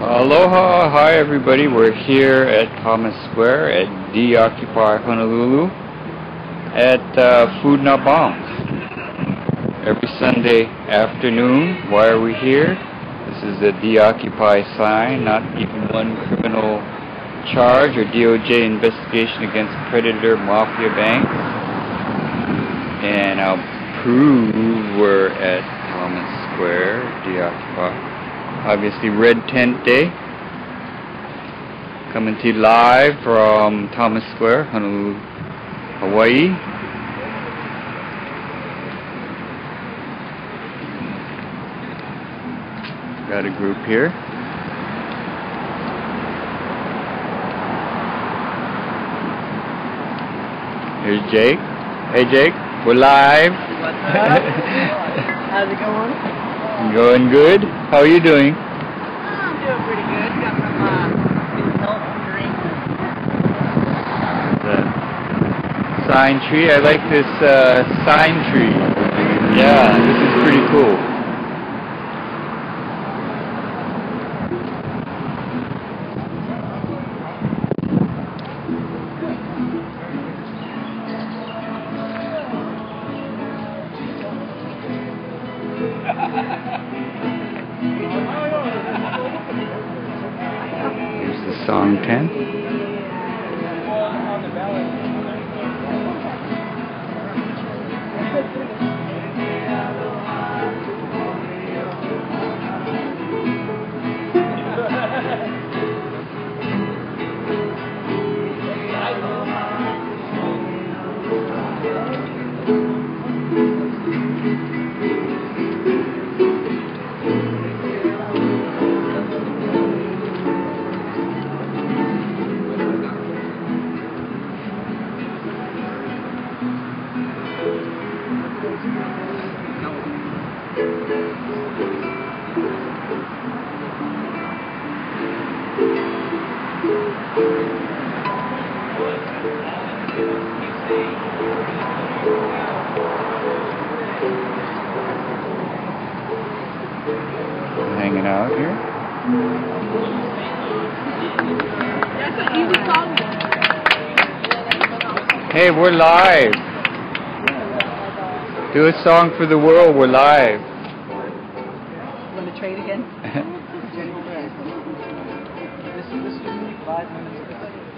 Aloha, hi everybody. We're here at Thomas Square at D-Occupy Honolulu at Food Not Bombs. Every Sunday afternoon. Why are we here? This is a D-Occupy sign, not even one criminal charge or DOJ investigation against predator mafia banks. And I'll prove we're at Thomas Square, D-Occupy. Obviously Red Tent Day. Coming to you live from Thomas Square, Honolulu, Hawaii. Got a group here. Here's Jake. Hey Jake, we're live. What's up? How's it going? Going good. How are you doing? I'm doing pretty good. Got some new health drinks. The sign tree. I like this sign tree. Yeah, this is pretty cool. Here's the song 10. Hanging out here. That's an easy song. Hey, we're live. Do a song for the world. We're live. You want to trade again? This is only 5 minutes ago.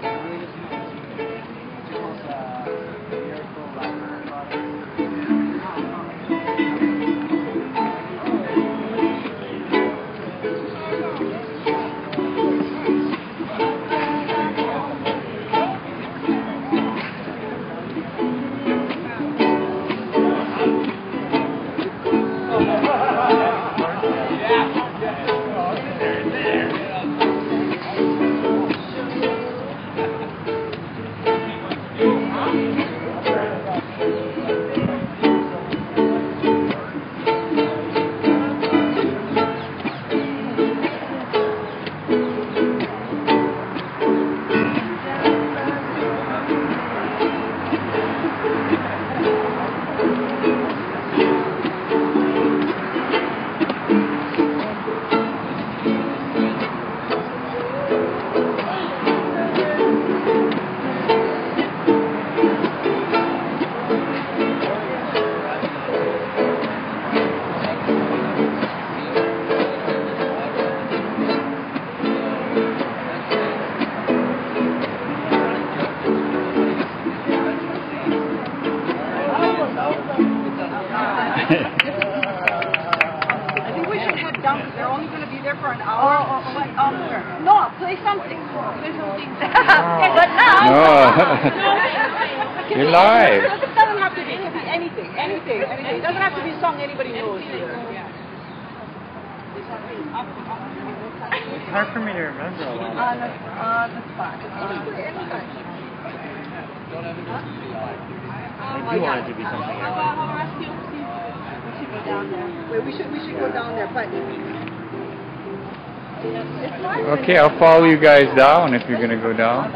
I think we should head down because they're only going to be there for an hour. No, play something. Play something. But now. No. You're live. It doesn't have to be. It can be anything. Anything. It doesn't have to be a song anybody knows. It's hard for me to remember a lot. On the spot. I do want it to be something else. We should go down there. Wait, we should go down there, but Okay, I'll follow you guys down if you're gonna go down.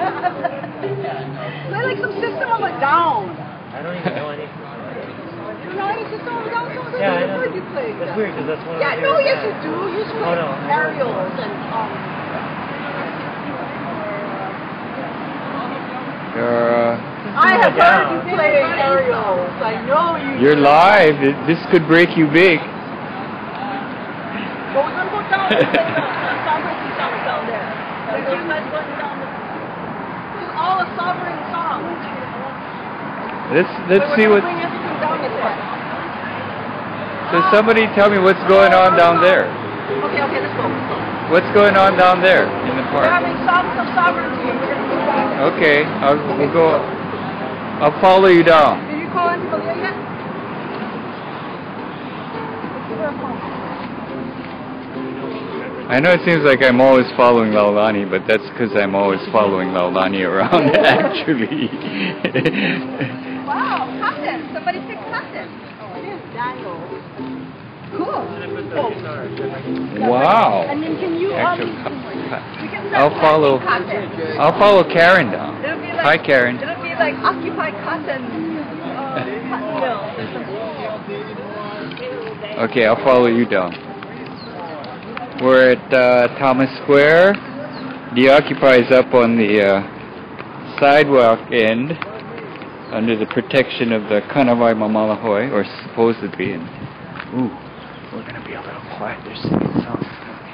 Play like some System of a Down. I don't even know anything. Yeah, I know. Where do you play? That's weird because that's one of Yeah, the no, favorite yes you bands. do. You used to Oh, play no. aerials and I have heard you play aerials. I know you. You're live. This could break you big. Well, we're gonna go down and play the sovereignty songs down there. Those guys going down the all the sovereign songs. Let's see what. Bring everything down this way. So somebody tell me what's going on down there. Okay, let's go. What's going on down there in the We're park? having songs of sovereignty. We're gonna go down. Okay, we'll go. I'll follow you down. Did you call Auntie Malia yet? I know it seems like I'm always following Laulani, but that's because I'm always following Laulani around, actually. Wow, cotton. Somebody picked cotton. Daniel. Cool. Wow. And then can you Actual we can I'll follow. cotton. I'll follow Karen down. It'll be like, Hi, Karen. It'll be like Occupy Cotton. Okay, I'll follow you down. We're at Thomas Square. The Occupy is up on the sidewalk end under the protection of the Kanawai Mamalahoe, or supposedly. And ooh, we're gonna be a little quiet. They're singing songs.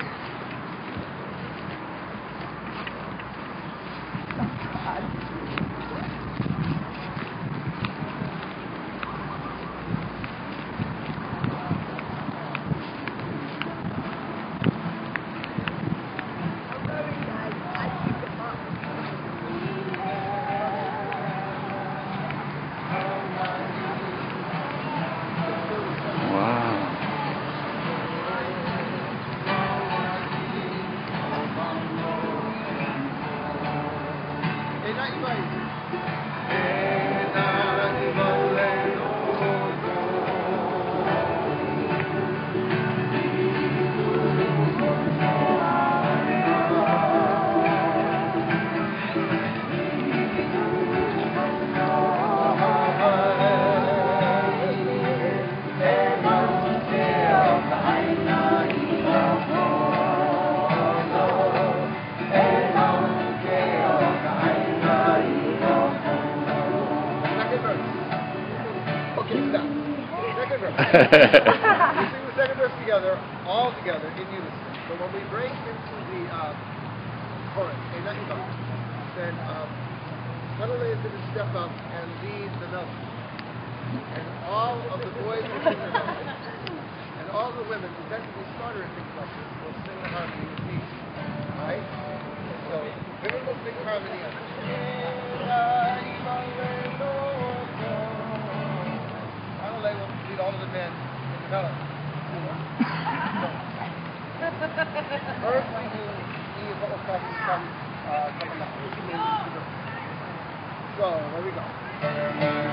We sing the second verse together, all together, in unison. So when we break into the chorus, then Adelaide is going to step up and lead the note. And all of the boys will sing the note. And all the women, eventually starter and things like this, will sing the harmony with me. Alright? So women will sing harmony on Adelaide will lead all of the men in the melody. First, we do E is what will come coming up. So, there we go.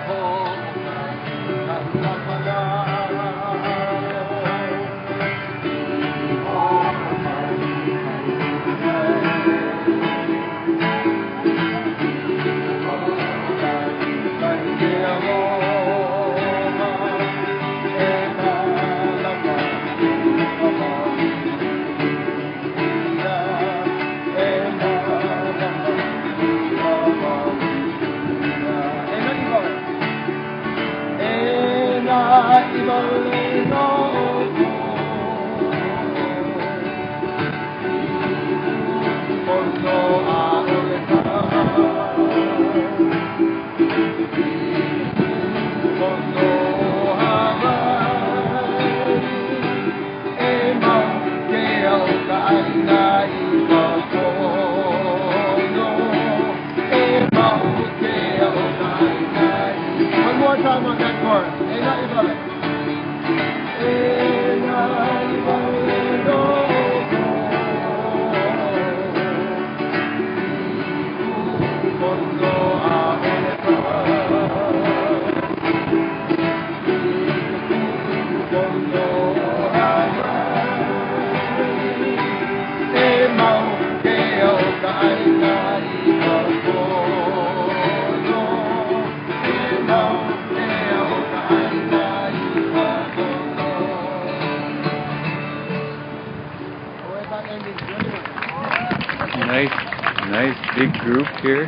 Nice big group here.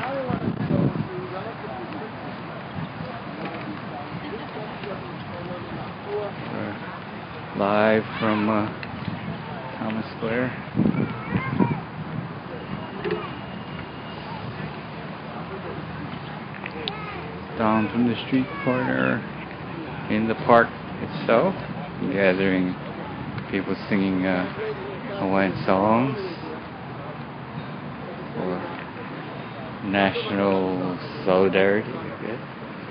Live from Thomas Square. Down from the street corner in the park itself, gathering people singing Hawaiian songs for national solidarity, I guess.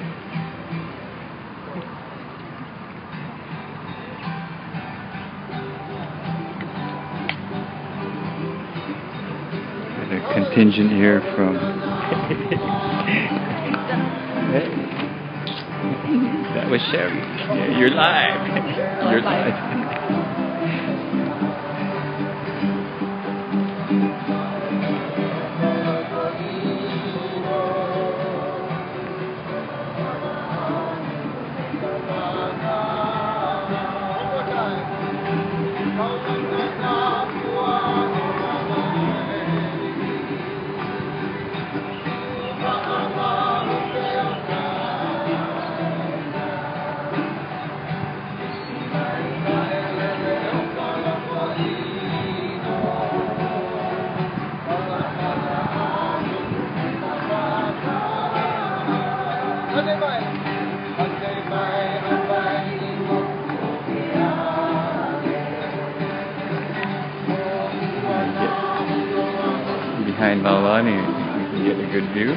And a contingent here from that was Sherry. Yeah, you're live. You're live. Behind Malani, you can get a good view.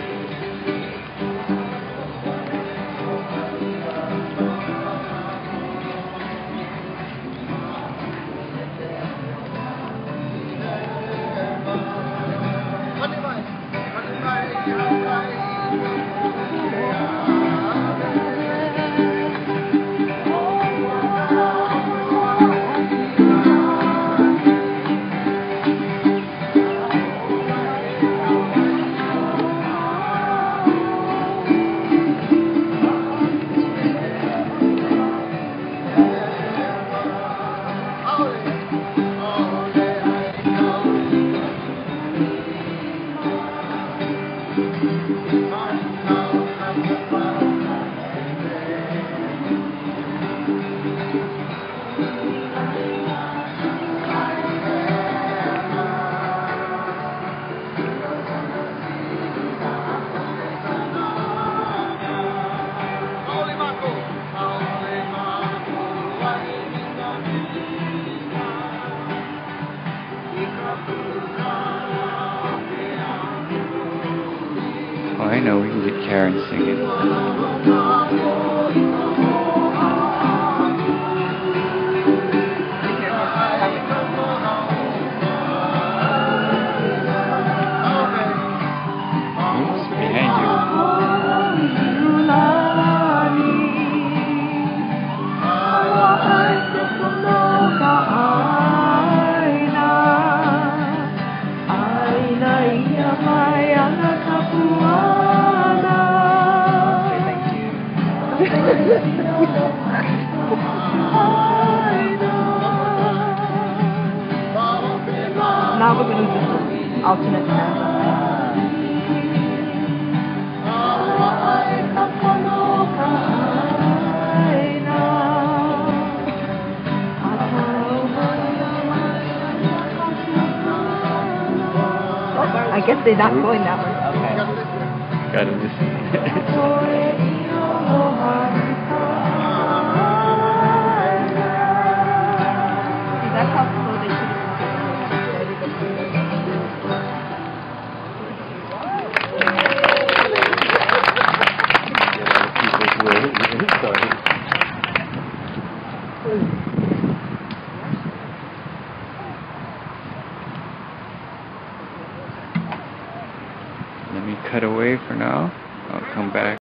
Oh, I know, we can get Karen singing. Oops, behind you. Now we're going to do this alternate stanza. I guess they're not going that way. Okay. Gotta listen. That's how slow they should Let me cut away for now. I'll come back.